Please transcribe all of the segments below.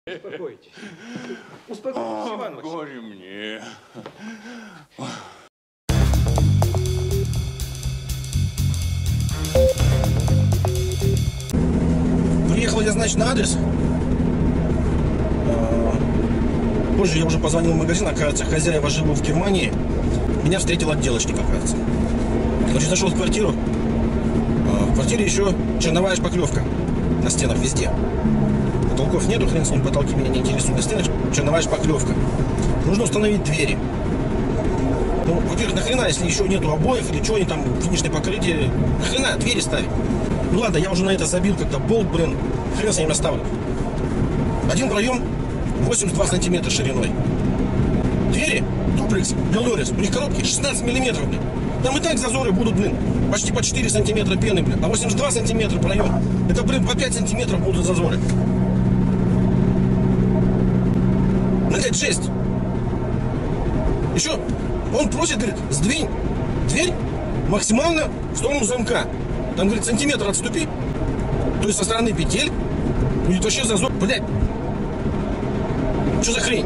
Успокойтесь. Успокойтесь, Иван Васильевич. Горе мне. Приехал я, значит, на адрес. Позже я уже позвонил в магазин, оказывается, хозяева живут в Германии. Меня встретил отделочник, оказывается. Короче, зашел в квартиру. В квартире еще черновая шпаклевка на стенах везде. Потолков нету, хрен с ним, потолки меня не интересуют. На стенах черновая шпаклевка. Нужно установить двери. Ну, во-первых, нахрена, если еще нету обоев или что, они там, финишное покрытие, нахрена двери ставить? Ну ладно, я уже на это забил как-то болт, блин, хрен с ним оставлю. Один проем 82 сантиметра шириной. Двери дуплекс, Белорис, у них коробки 16 миллиметров, блин. Там и так зазоры будут, блин, почти по 4 сантиметра пены, блин. А 82 сантиметра проем, это, блин, по 5 сантиметров будут зазоры. Ну, это жесть. Еще он просит, говорит, сдвинь дверь максимально в сторону замка. Там, говорит, сантиметр отступи. То есть со стороны петель будет вообще зазор. Блядь. Что за хрень?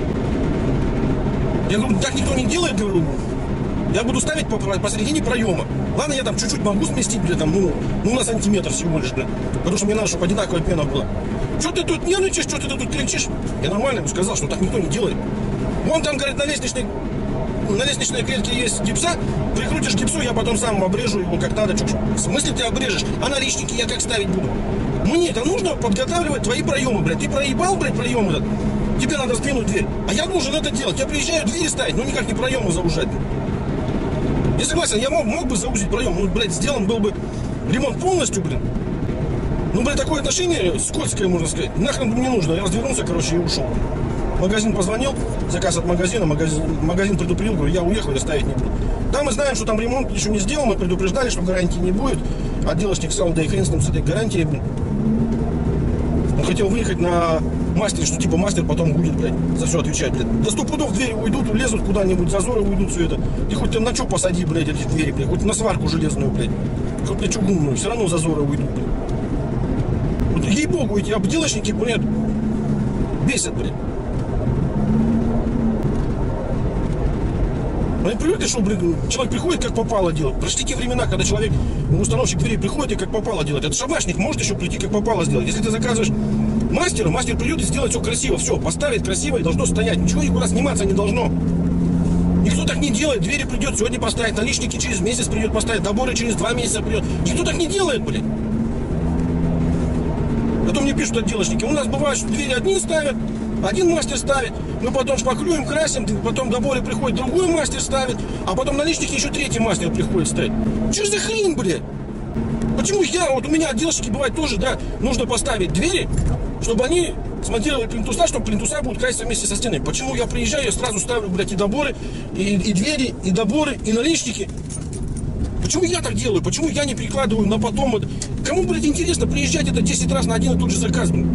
Я говорю, так никто не делает, говорю. Я буду ставить посередине проема. Ладно, я там чуть-чуть могу сместить, блядь, там, ну на сантиметр всего лишь, блядь. Потому что мне надо, чтобы одинаковая пена была. Что ты тут нервничаешь, что ты тут кричишь? Я нормально ему сказал, что так никто не делает. Вон там, говорит, на лестничной клетке есть гипса. Прикрутишь гипсу, я потом сам обрежу его как надо. В смысле ты обрежешь? А наличники я как ставить буду? Мне это нужно подготавливать твои проемы, блядь. Ты проебал, блядь, проемы этот? Тебе надо сдвинуть дверь. А я должен это делать. Я приезжаю двери ставить, но никак не проемы заужать. Я согласен, я мог бы заузить проем. Ну, блядь, сделан был бы ремонт полностью, блин. Ну, блядь, такое отношение скользкое, можно сказать. Нахрен мне нужно. Я развернулся, короче, и ушел. Магазин позвонил, заказ от магазина, магазин предупредил, говорю, я уехал, я ставить не буду. Да, мы знаем, что там ремонт еще не сделал, мы предупреждали, что гарантии не будет. Отделочник сказал, да и хрен с ним с этой гарантией, блин. Он хотел выехать на мастере, что типа мастер потом будет, блядь, за все отвечать, блядь. До 100 пудов двери уйдут, улезут куда-нибудь, зазоры уйдут, все это. Ты хоть на что посади, блядь, эти двери, блядь, хоть на сварку железную, блядь. Хоть на чугунную, все равно зазоры уйдут, блядь. Вот, ей-богу, эти обделочники, блядь, бесят, блядь. Они привыкли, что, блин, человек приходит, как попало делать. Прошли те времена, когда человек, установщик дверей приходит и как попало делать. Это шабашник может еще прийти, как попало сделать. Если ты заказываешь мастера, мастер придет и сделает все красиво. Все, поставит красиво и должно стоять. Ничего никуда сниматься не должно. Никто так не делает. Двери придет сегодня поставить, наличники через месяц придет поставить, доборы через 2 месяца придет. Никто так не делает, блин. А то мне пишут отделочники. У нас бывает, что двери одни ставят, один мастер ставит, мы потом шпаклюем, красим, потом доборы приходит, другой мастер ставит, а потом наличники еще третий мастер приходит ставить. Что за хрень, блядь? Почему вот у меня отделочники бывает тоже, да, нужно поставить двери, чтобы они смонтировали плинтуса, чтобы плинтуса будут краситься вместе со стеной. Почему я приезжаю, я сразу ставлю, блядь, и доборы, и двери, и доборы, и наличники? Почему я так делаю? Почему я не прикладываю на потом? Кому, блядь, интересно приезжать это 10 раз на один и тот же заказ, блядь?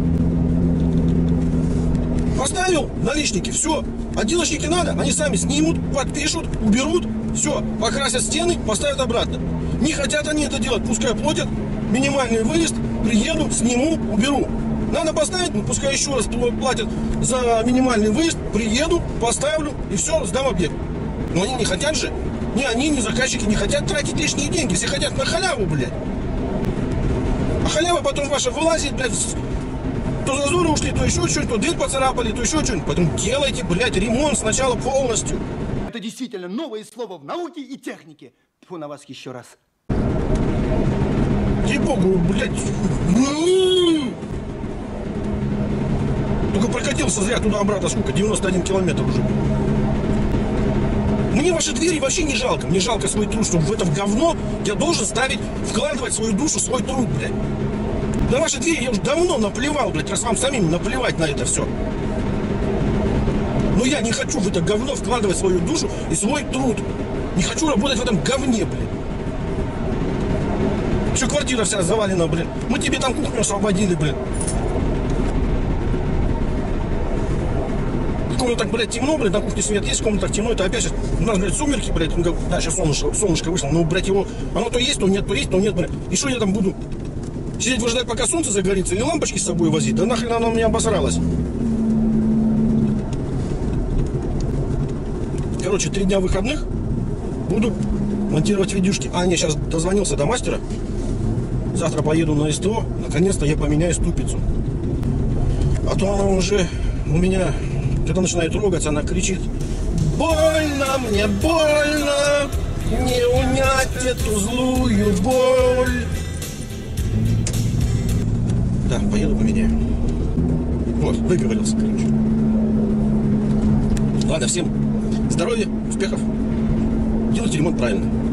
Поставил наличники, все. Отделочники надо, они сами снимут, подпишут, уберут, все. Покрасят стены, поставят обратно. Не хотят они это делать, пускай платят. Минимальный выезд, приеду, сниму, уберу. Надо поставить, пускай еще раз платят за минимальный выезд, приеду, поставлю и все, сдам объект. Но они не хотят же. Ни они, ни заказчики не хотят тратить лишние деньги. Все хотят на халяву, блядь. А халява потом ваша вылазит, блядь. То зазоры ушли, то еще что-нибудь, то дверь поцарапали, то еще что-нибудь. Поэтому делайте, блядь, ремонт сначала полностью. Это действительно новое слово в науке и технике. Тьфу на вас еще раз. Ей-богу, блядь. Только прокатился зря туда-обратно, сколько? 91 километр уже. Мне ваши двери вообще не жалко. Мне жалко свой труд, чтобы в это говно я должен вкладывать свою душу, свой труд, блядь. На ваши двери я уже давно наплевал, блядь, раз вам самим наплевать на это все. Но я не хочу в это говно вкладывать свою душу и свой труд. Не хочу работать в этом говне, блядь. Еще квартира вся завалена, блин. Мы тебе там кухню освободили, блин. В комнатах, блядь, темно, блядь, на кухне свет есть, в комнатах темно, это опять сейчас, у нас, блядь, сумерки, блядь, да, сейчас солнышко вышло, ну, блядь, его, оно то есть, то нет, блядь, и что я там буду Сидеть выжидать, пока солнце загорится, или лампочки с собой возить? Да нахрен оно у меня обосралось. Короче, 3 дня выходных. Буду монтировать видюшки. А, не, сейчас дозвонился до мастера. Завтра поеду на СТО. Наконец-то я поменяю ступицу. А то она уже у меня, когда начинает ругаться, она кричит: больно, мне больно, не унять эту злую боль. Да, поеду поменяю. Вот, выговорился, короче. Ладно, всем здоровья, успехов. Делайте ремонт правильно.